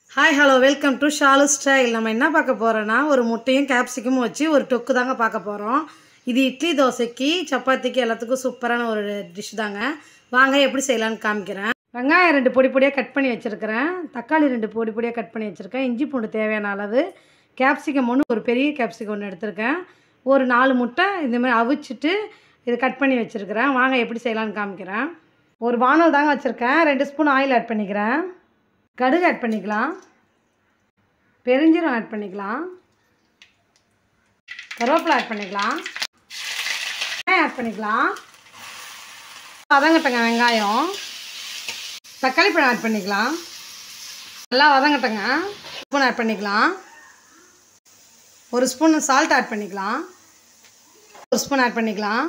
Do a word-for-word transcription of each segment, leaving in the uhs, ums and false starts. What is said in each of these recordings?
Hi hello welcome to Shalu style. நம்ம என்ன பார்க்க போகிறோன்னா ஒரு முட்டையும் கேப்சிகமும் வச்சு ஒரு டொக்கு தாங்க பார்க்க போகிறோம். இது இட்லி தோசைக்கு சப்பாத்திக்கு எல்லாத்துக்கும் சூப்பரான ஒரு டிஷ் தாங்க. வாங்க எப்படி செய்யலான்னு காமிக்கிறேன். வெங்காயம் ரெண்டு பொடி பொடியாக கட் பண்ணி வச்சுருக்கிறேன். தக்காளி ரெண்டு பொடி பொடியாக கட் பண்ணி வச்சுருக்கேன். இஞ்சி பூண்டு தேவையான அளவு. கேப்சிகம் ஒன்று ஒரு பெரிய கேப்சிகம் ஒன்று எடுத்திருக்கேன். ஒரு நாலு முட்டை இந்தமாதிரி அவிச்சிட்டு இது கட் பண்ணி வச்சுருக்கிறேன். வாங்க எப்படி செய்யலான்னு காமிக்கிறேன். ஒரு வானல் தாங்க வச்சுருக்கேன். ரெண்டு ஸ்பூன் ஆயில் ஆட் பண்ணிக்கிறேன். கடுகு ஆட் பண்ணிக்கலாம். பெருஞ்சீரகம் ஆட் பண்ணிக்கலாம். கருவேப்பிலை ஆட் பண்ணிக்கலாம். வெங்காயம் ஆட் பண்ணிக்கலாம். வதங்கட்டங்க வெங்காயம். தக்காளி பழம் ஆட் பண்ணிக்கலாம். நல்லா வதங்கட்டங்க. ஸ்பூன் ஆட் பண்ணிக்கலாம். ஒரு ஸ்பூன் சால்ட் ஆட் பண்ணிக்கலாம். ஒரு ஸ்பூன் ஆட் பண்ணிக்கலாம்.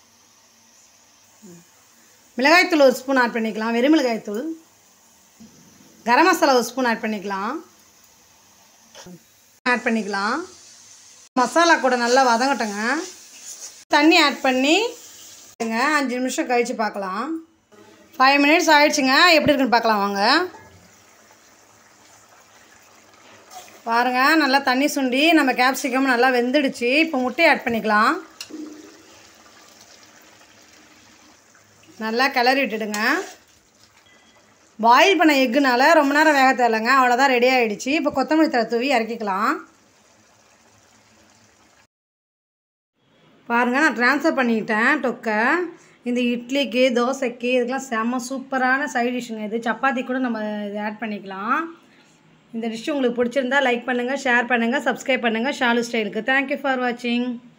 மிளகாய்த்தூள் ஒரு ஸ்பூன் ஆட் பண்ணிக்கலாம். வெறும் மிளகாய்த்தூள். கரம் மசாலா ஒரு ஸ்பூன் ஆட் பண்ணிக்கலாம். ஆட் பண்ணிக்கலாம். மசாலா கூட நல்லா வதங்கட்டுங்க. தண்ணி ஆட் பண்ணி அஞ்சு நிமிஷம் கழித்து பார்க்கலாம். ஃபைவ் மினிட்ஸ் ஆகிடுச்சுங்க. எப்படி இருக்குன்னு பார்க்கலாம் வாங்க. பாருங்கள், நல்லா தண்ணி சுண்டி நம்ம கேப்சிகம் நல்லா வெந்துடுச்சு. இப்போ முட்டையை ஆட் பண்ணிக்கலாம். நல்லா கிளறி விட்டுடுங்க. பாயில் பண்ண எக்குனால ரொம்ப நேரம் வேக தேவையில்லைங்க. அவ்வளோதான், ரெடி ஆகிடுச்சு. இப்போ கொத்தமல்லி தழை தூவி இறக்கிக்கலாம். பாருங்கள், நான் ட்ரான்ஸ்ஃபர் பண்ணிக்கிட்டேன் டொக்கை. இந்த இட்லிக்கு தோசைக்கு இதுக்கெலாம் செம்ம சூப்பரான சைட் டிஷ்ஷுங்க. இது சப்பாத்தி கூட நம்ம இது ஆட் பண்ணிக்கலாம். இந்த டிஷ் உங்களுக்கு பிடிச்சிருந்தா லைக் பண்ணுங்கள், ஷேர் பண்ணுங்கள், சப்ஸ்கிரைப் பண்ணுங்கள் ஷாலு ஸ்டைலுக்கு. தேங்க்யூ ஃபார் வாட்சிங்.